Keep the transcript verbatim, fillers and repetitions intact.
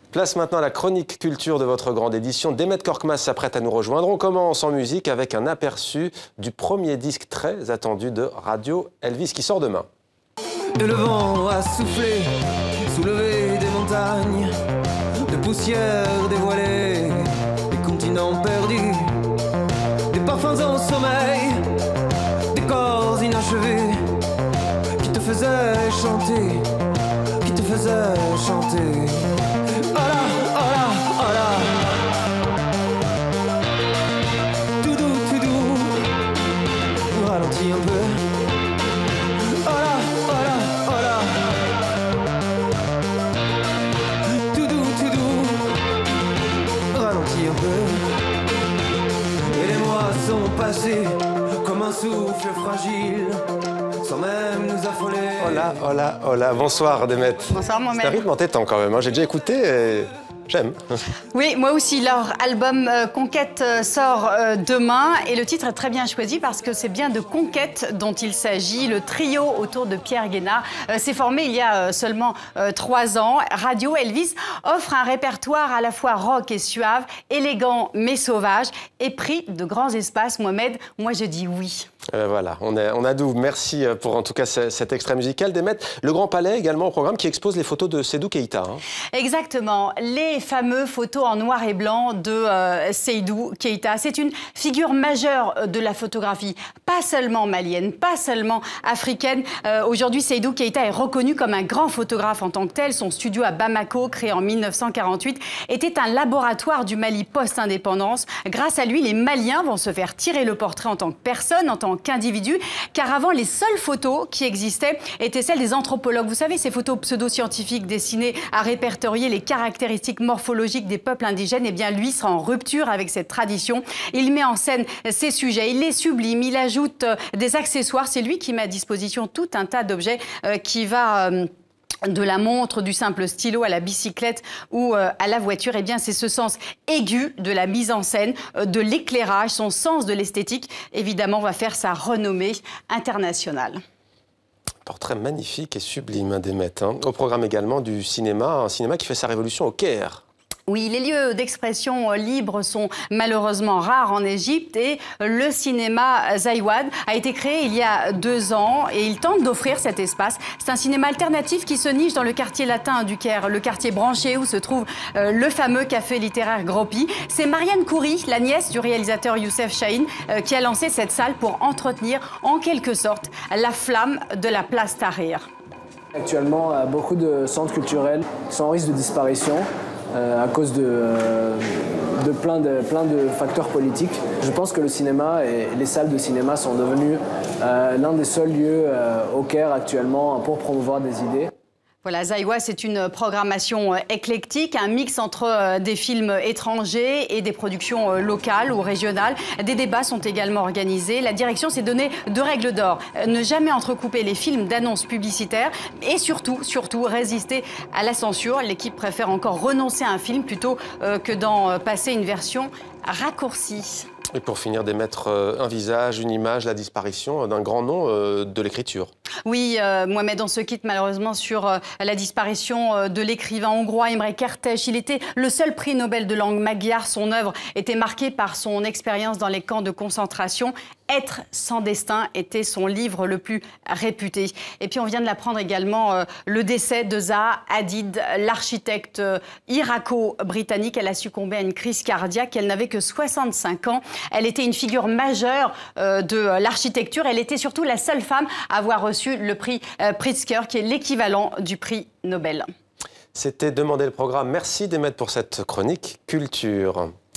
Place maintenant à la chronique culture de votre grande édition. Demet Korkmaz s'apprête à nous rejoindre. On commence en musique avec un aperçu du premier disque très attendu de Radio Elvis qui sort demain. Et le vent a soufflé, soulevé des montagnes, de poussière dévoilée, des continents perdus, des parfums en sommeil, des corps inachevés, qui te faisaient chanter, qui te faisaient chanter. Oh là, oh là, oh là. Tout doux, tout doux, ralentis un peu. Oh là, oh là, oh là. Tout doux, tout doux, ralentis un peu. Et les mois sont passés comme un souffle fragile, sans même nous affoler. Oh là, oh là, oh là. Bonsoir Demet. Bonsoir Mohamed. C'est un rythme entêtant quand même, hein. J'ai déjà écouté et j'aime. Oui, moi aussi. Leur album euh, Conquête euh, sort euh, demain et le titre est très bien choisi parce que c'est bien de Conquête dont il s'agit. Le trio autour de Pierre Guénat euh, s'est formé il y a euh, seulement euh, trois ans. Radio Elvis offre un répertoire à la fois rock et suave, élégant mais sauvage et pris de grands espaces. Mohamed, moi je dis oui. Euh, voilà, on, est, on a d'où. Merci pour en tout cas ce, cet extrait musical. Demet, le Grand Palais également au programme qui expose les photos de Seydou Keïta. Hein. Exactement, les fameuses photos en noir et blanc de euh, Seydou Keïta. C'est une figure majeure de la photographie, pas seulement malienne, pas seulement africaine. Euh, Aujourd'hui, Seydou Keïta est reconnu comme un grand photographe en tant que tel. Son studio à Bamako, créé en mille neuf cent quarante-huit, était un laboratoire du Mali post-indépendance. Grâce à lui, les Maliens vont se faire tirer le portrait en tant que personne, en tant qu'individu, car avant, les seules photos qui existaient étaient celles des anthropologues. Vous savez, ces photos pseudo-scientifiques destinées à répertorier les caractéristiques morphologiques des peuples indigènes. Eh bien, lui sera en rupture avec cette tradition. Il met en scène ces sujets, il les sublime, il ajoute euh, des accessoires. C'est lui qui met à disposition tout un tas d'objets euh, qui va... Euh, de la montre, du simple stylo à la bicyclette ou euh, à la voiture. Eh bien, c'est ce sens aigu de la mise en scène, euh, de l'éclairage, son sens de l'esthétique, évidemment, va faire sa renommée internationale. Portrait magnifique et sublime, hein, Demet. Hein. Au programme également du cinéma, un cinéma qui fait sa révolution au Caire. Oui, les lieux d'expression libre sont malheureusement rares en Égypte et le cinéma Zaïwad a été créé il y a deux ans et il tente d'offrir cet espace. C'est un cinéma alternatif qui se niche dans le quartier latin du Caire, le quartier branché où se trouve euh, le fameux café littéraire Gropi. C'est Marianne Khoury, la nièce du réalisateur Youssef Chahine, euh, qui a lancé cette salle pour entretenir en quelque sorte la flamme de la place Tahrir. Actuellement, beaucoup de centres culturels sont en risque de disparition. Euh, à cause de, euh, de, plein de plein de facteurs politiques. Je pense que le cinéma et les salles de cinéma sont devenus euh, l'un des seuls lieux euh, au Caire actuellement pour promouvoir des idées. Voilà, Zaïwa, c'est une programmation éclectique, un mix entre des films étrangers et des productions locales ou régionales. Des débats sont également organisés. La direction s'est donnée deux règles d'or. Ne jamais entrecouper les films d'annonces publicitaires et surtout, surtout, résister à la censure. L'équipe préfère encore renoncer à un film plutôt que d'en passer une version raccourcie. Et pour finir, d'émettre un visage, une image, la disparition d'un grand nom euh, de l'écriture. Oui, euh, Mohamed, on se quitte malheureusement sur euh, la disparition euh, de l'écrivain hongrois Imre Kertész. Il était le seul prix Nobel de langue magyare. Son œuvre était marquée par son expérience dans les camps de concentration. Être sans destin était son livre le plus réputé. Et puis on vient de l'apprendre également, euh, le décès de Zaha Hadid, l'architecte euh, irako-britannique. Elle a succombé à une crise cardiaque. Elle n'avait que soixante-cinq ans. Elle était une figure majeure euh, de euh, l'architecture. Elle était surtout la seule femme à avoir reçu le prix euh, Pritzker, qui est l'équivalent du prix Nobel. C'était Demander le programme. Merci Demet pour cette chronique culture.